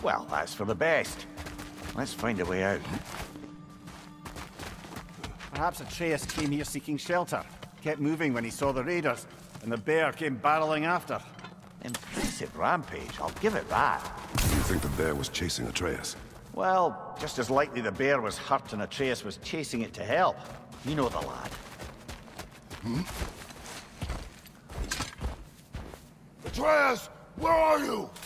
Well, that's for the best. Let's find a way out. Perhaps Atreus came here seeking shelter. Kept moving when he saw the raiders, and the bear came barreling after. Impressive rampage, I'll give it that. You think the bear was chasing Atreus? Well, just as likely the bear was hurt and Atreus was chasing it to help. You know the lad. Atreus! Where are you?